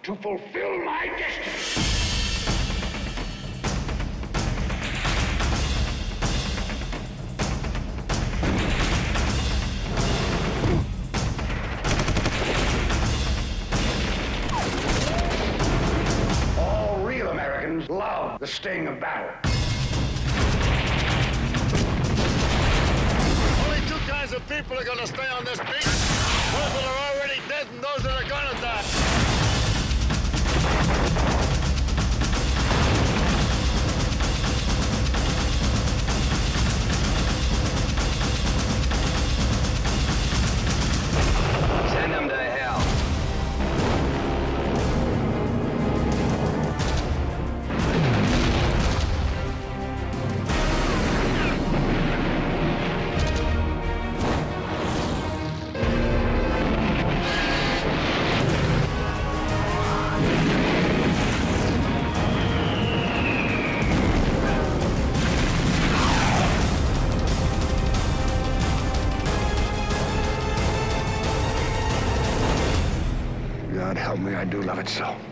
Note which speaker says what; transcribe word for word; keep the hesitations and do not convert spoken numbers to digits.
Speaker 1: to fulfill my destiny. All real Americans love the sting of battle.
Speaker 2: Only two kinds of people are going to stay on this beach. Those that are already dead and those that are going to die.
Speaker 3: Send them to hell.
Speaker 1: God help me, I do love it so.